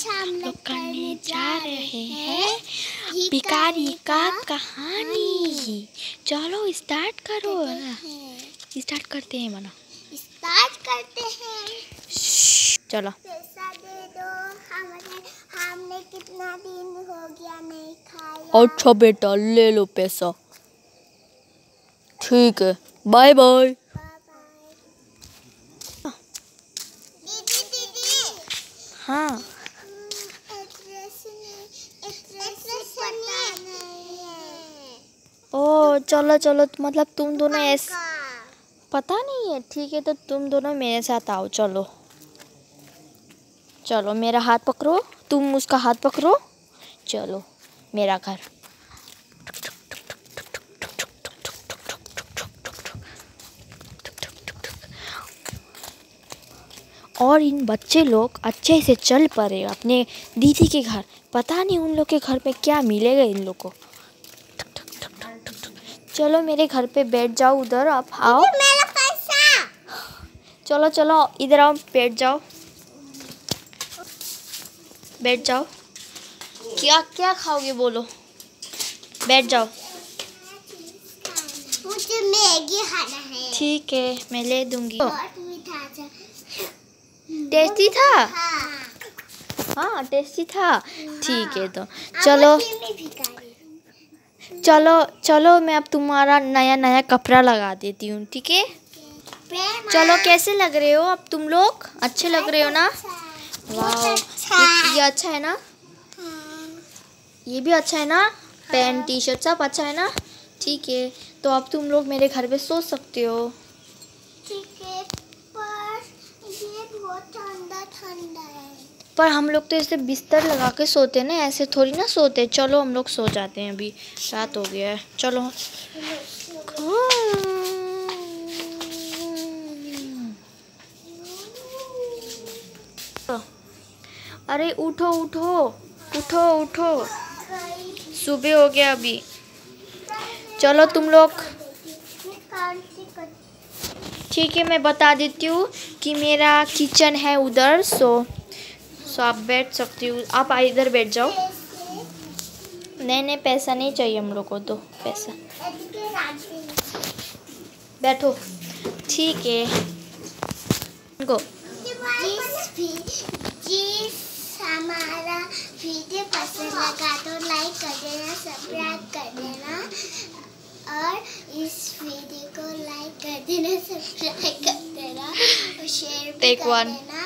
हम लोग करने जा रहे हैं भिखारी का कहानी। चलो स्टार्ट करो ना। स्टार्ट करते हैं मना। स्टार्ट करते हैं। चलो पैसा दे दो। हमने कितना दिन हो गया नहीं खाया। अच्छा बेटा ले लो पैसा। ठीक है बाय बाय। दीदी हाँ ओ चलो चलो मतलब तुम दोनों ऐसे पता नहीं है। ठीक है तो तुम दोनों मेरे साथ आओ। चलो चलो मेरा हाथ पकड़ो, तुम उसका हाथ पकड़ो। चलो मेरा घर। और इन बच्चे लोग अच्छे से चल पड़े अपने दीदी के घर। पता नहीं उन लोग के घर पे क्या मिलेगा इन लोग को। चलो मेरे घर पे बैठ जाओ। उधर आप आओ। मेरा पैसा। चलो चलो इधर आओ, बैठ जाओ बैठ जाओ। क्या क्या खाओगे बोलो। बैठ जाओ। मुझे मैगी खाना है। ठीक है मैं ले दूंगी। बहुत मीठा था। टेस्टी था। हाँ टेस्टी था। ठीक है तो चलो चलो चलो मैं अब तुम्हारा नया नया कपड़ा लगा देती हूँ। ठीक है चलो कैसे लग रहे हो अब तुम लोग? अच्छे लग रहे हो ना? वाह ये अच्छा है ना? ये भी अच्छा है ना? पैंट टी शर्ट सब अच्छा है ना? ठीक है तो अब तुम लोग मेरे घर पे सो सकते हो। ठीक है पर ये बहुत ठंडा ठंडा है। पर हम लोग तो ऐसे बिस्तर लगा के सोते ना, ऐसे थोड़ी ना सोते। चलो हम लोग सो जाते हैं, अभी रात हो गया है। चलो अरे उठो उठो उठो उठो, सुबह हो गया अभी। चलो तुम लोग ठीक है मैं बता देती हूँ कि मेरा किचन है उधर। सो आप बैठ सकती हो। आप इधर बैठ जाओ। नहीं नहीं पैसा नहीं चाहिए हम लोग को तो पैसा। बैठो ठीक है। गो जिस हमारा वीडियो पसंद लगा तो लाइक कर देना, सब्सक्राइब कर देना और इस वीडियो को लाइक कर देना, सब्सक्राइब कर देना और शेयर भी कर देना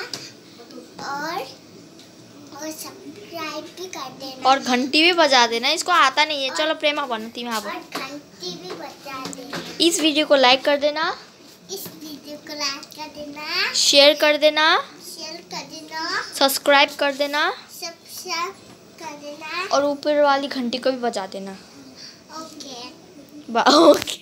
और सब्सक्राइब भी कर देना और घंटी भी बजा देना। इसको आता नहीं है। चलो प्रेमा बनती में और घंटी भी बजा देना। इस वीडियो को लाइक कर देना, इस वीडियो को लाइक कर देना, शेयर कर देना, सब्सक्राइब कर देना कर देना और ऊपर वाली घंटी को भी बजा देना। Okay okay.